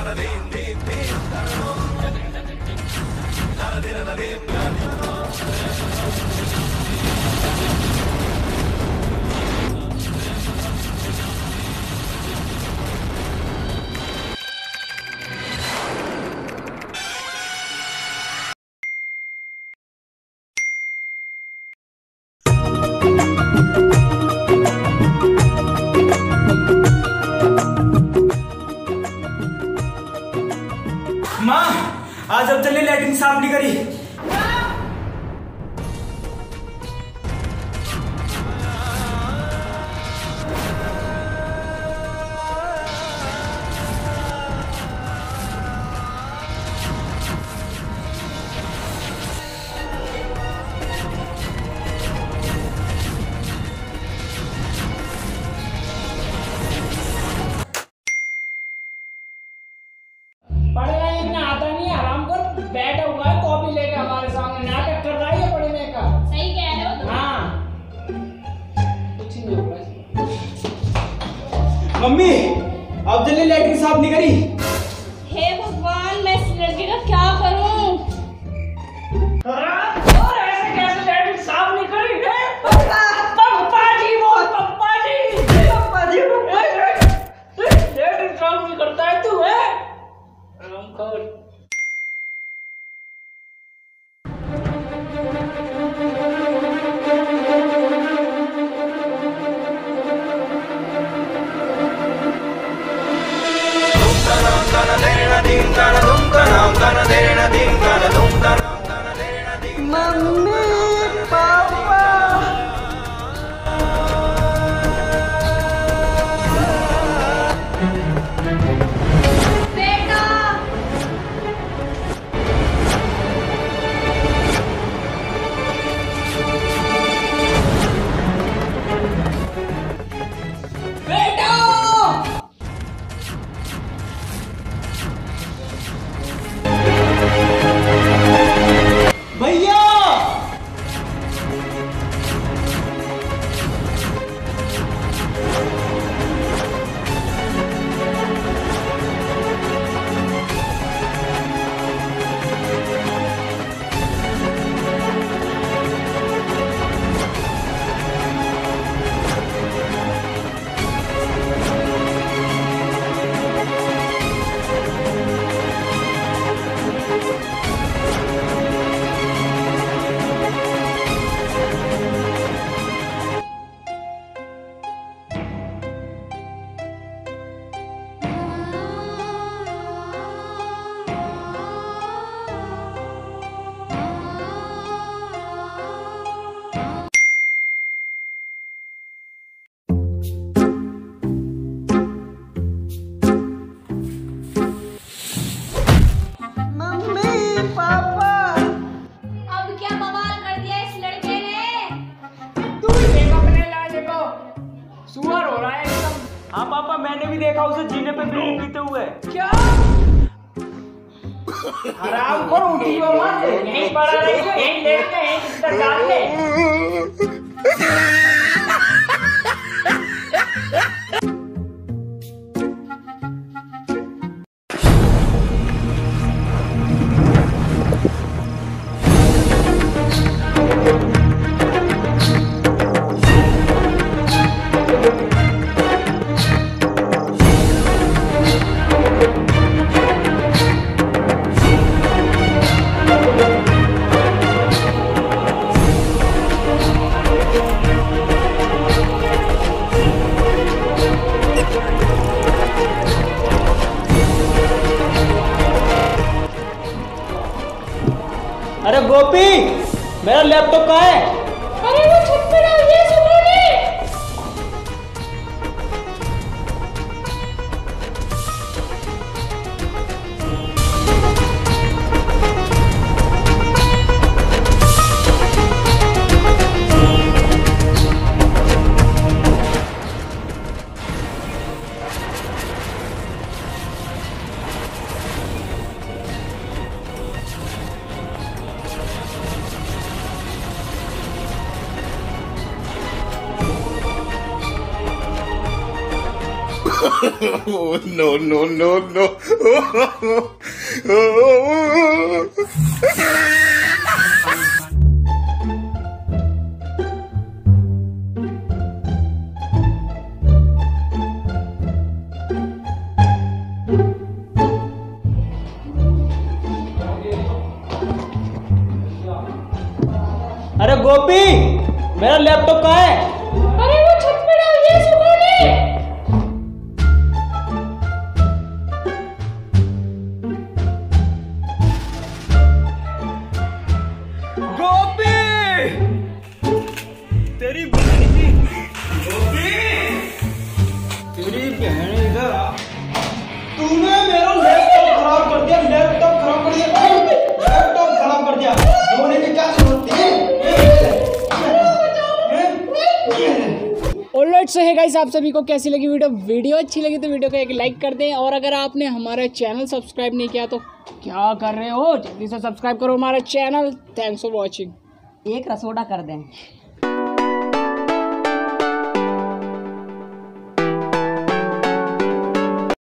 माँ, आज अब चलिए लैट्रिन साफ नहीं करी। पढ़ेगा इतना आता नहीं, आराम कर, बैठा हुआ है कॉपी लेके हमारे सामने नाटक कर रहा है पढ़ने का। सही कह रहे हो तुम। हाँ, कुछ नहीं होगा। मम्मी, अब चलिए लैट्रिन साफ नहीं करी। हे भगवान, मैं इस लड़के का क्या करूं? और ऐसे कैसे लैट्रिन साफ नहीं करी? पप्पा जी बोल, पप्पा जी, लैट्रिन साफ नहीं करता है तू, है? आराम कर। मम्मी, पापा। बेटा, बेटा, भैया, अब क्या बवाल कर दिया इस लड़के ने? तू ही देख अपने लाले को, सुअर हो रहा है एकदम। हाँ पापा, मैंने भी देखा उसे जीने पे बीड़ी पीते हुए। क्या? हराम करो, उठी हो मत, यहीं पड़ा रहिए, यहीं लेट के यहीं बिस्तर डाल ले। अरे गोपी, मेरा लैपटॉप कहाँ है? अरे वो छत पे डाल दिया सुबह ने। No, no, no, no. अरे गोपी, मेरा लैपटॉप कहाँ है? अरे वो छत पे डाल दिया सुबह ने। गोपी, तेरी बहन की गोपी, तेरी बहन इधर आ। तूने मेरा लैपटॉप खराब कर दिया, लैपटॉप खराब कर दिया, लैपटॉप खराब कर दिया। रोने की क्या जरूरत थी? ऑलराइट, सो है गाइस, आप सभी को कैसी लगी वीडियो अच्छी लगी तो वीडियो को एक लाइक कर दें। और अगर आपने हमारा चैनल सब्सक्राइब नहीं किया तो क्या कर रहे हो, जल्दी से सब्सक्राइब करो हमारा चैनल। Thanks for watching. एक रसोड़ा कर दें।